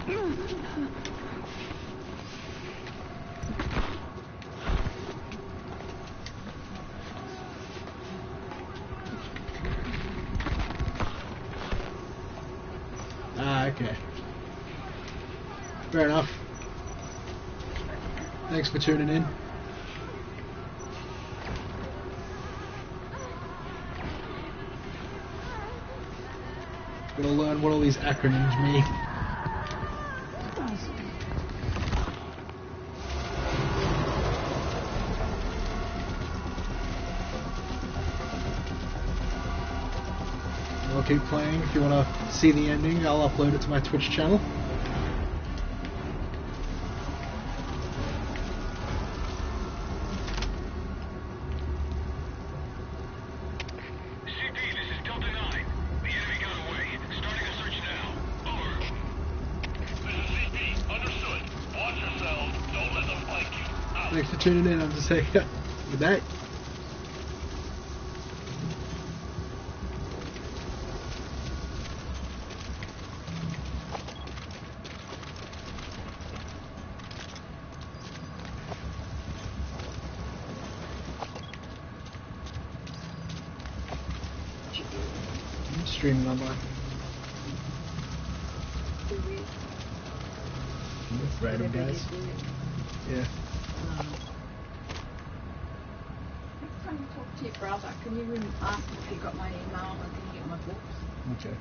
Ah, okay. Fair enough. Thanks for tuning in. Gonna learn what all these acronyms mean. I'll keep playing. If you want to see the ending, I'll upload it to my Twitch channel. Thanks for tuning in. I'm just saying good night. I'm streaming online. Random guys. Yeah. Next time you talk to your brother, can you ask if you got my email and can you get my books? Okay.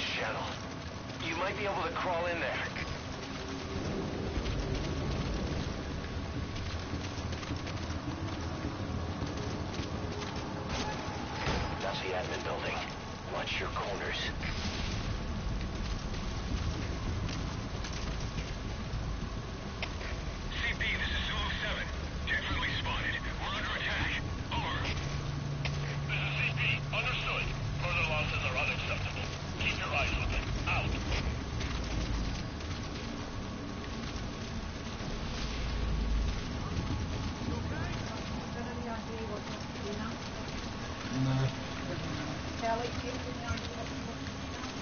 channel. You might be able to crawl in there. That's the admin building. Watch your corners. CP, this is Zulu 7. Definitely spotted. We're under attack. Over. This is CP. Understood. Further losses are unacceptable. Keep your eyes open. Out. Any idea what you're doing now? No. Kelly, do you have any idea what you're doing now?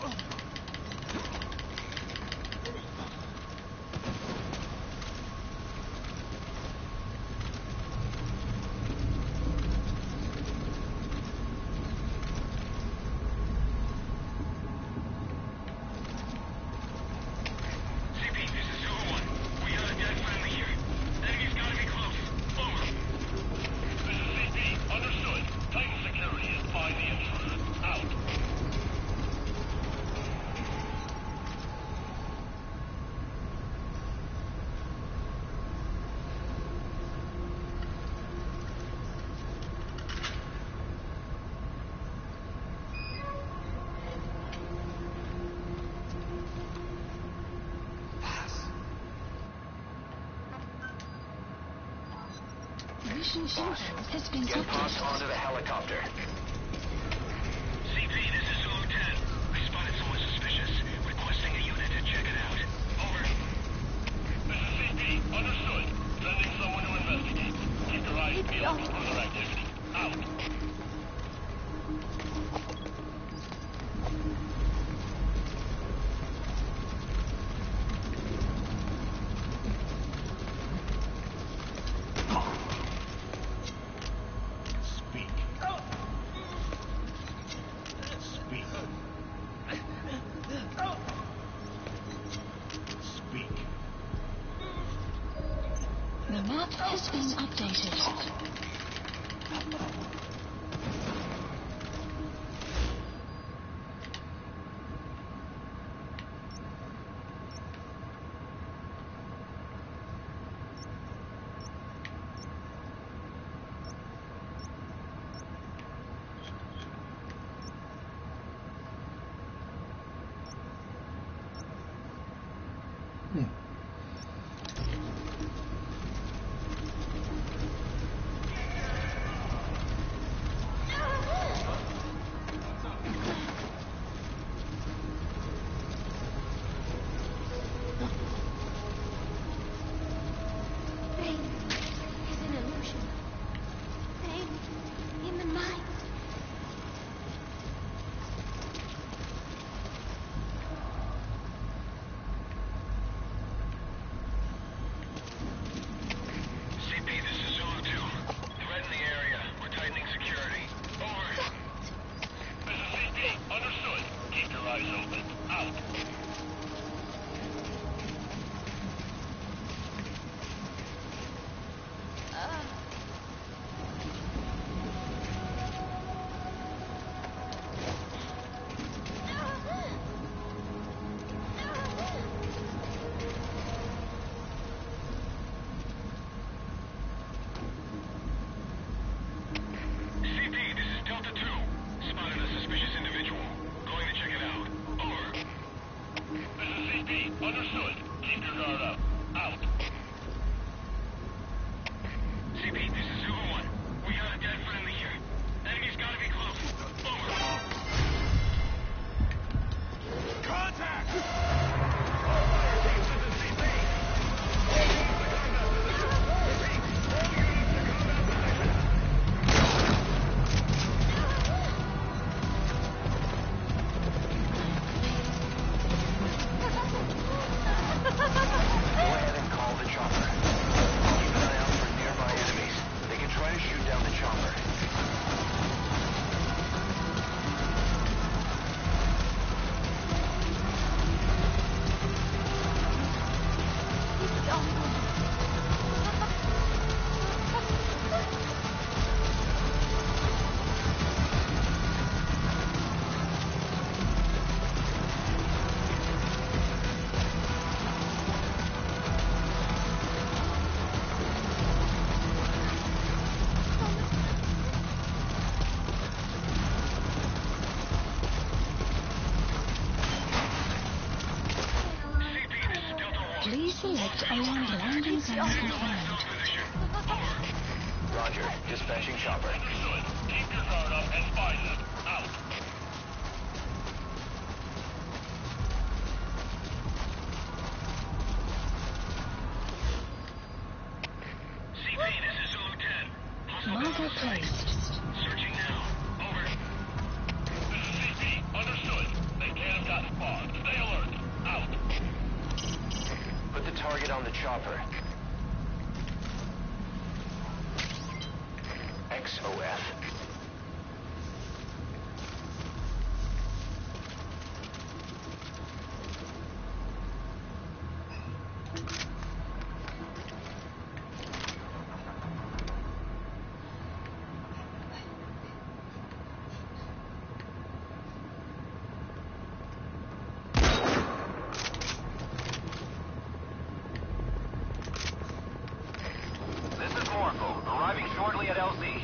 Mission Intel has been Get Boss updated. onto the helicopter. CP, this is Zulu 10. I spotted someone suspicious. Requesting a unit to check it out. Over. This is CP. Understood. Sending someone to investigate. Keep your eyes peeled for further activity. Out. The map has been updated. Pain is an illusion. Pain in the mind. CP, this is Zulu 2. Threat in the area. We're tightening security. Over. This is CP. Understood. Keep your eyes open. Out. CP, this is Delta 2. Spotted a suspicious individual. Going to check it out. Over. This is CP. Understood. Keep your guard up. Out. CP, this is Zulu 1. We got a dead friendly here. Enemy's gotta be close. Over. Contact! All fire teams, this is CP. All units to combat position. Repeat, all units to combat position. Go ahead and call the chopper. Keep an eye out for nearby enemies. They can try to shoot down the chopper. CP, this is Delta 1. Please select a landing zone confirmed. Roger. Dispatching chopper. Understood. Keep your guard up and find them. Out. CP, this is Zulu 10. Hostile Marker in sight. placed. Searching now. Over. This is CP. Understood. They can't have gotten on the chopper. XOF. Arriving shortly at LZ.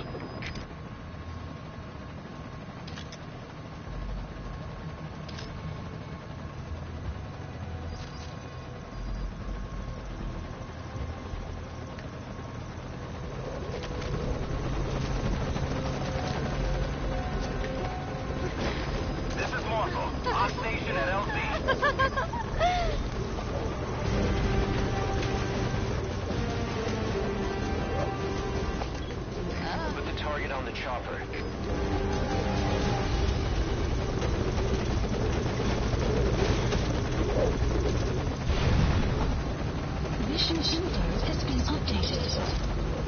This is Morphle, on station at LZ. Target on the chopper. Mission info has been updated.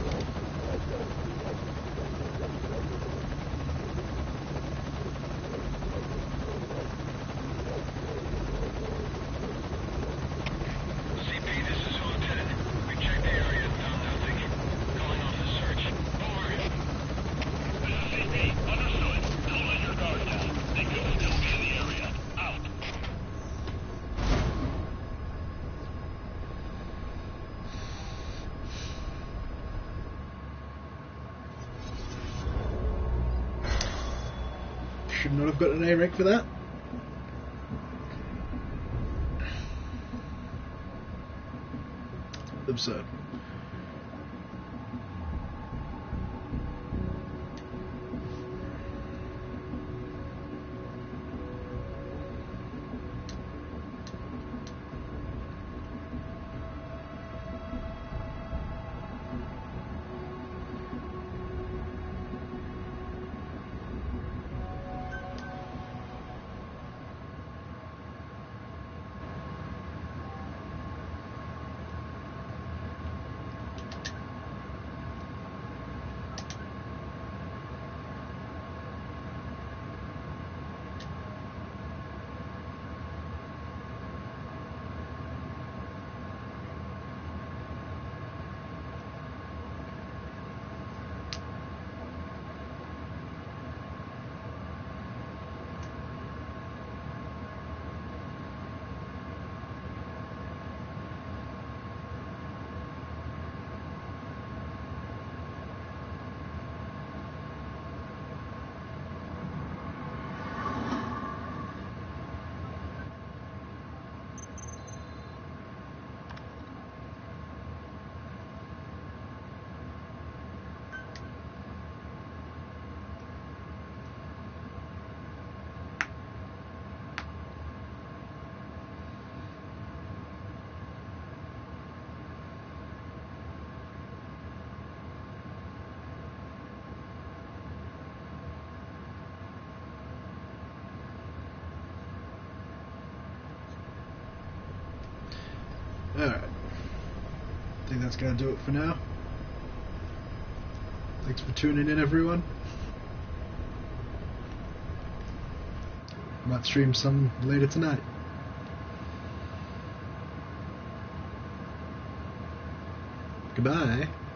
Should not have got an A rank for that. Absurd. Alright. I think that's going to do it for now. Thanks for tuning in, everyone. Might stream some later tonight. Goodbye.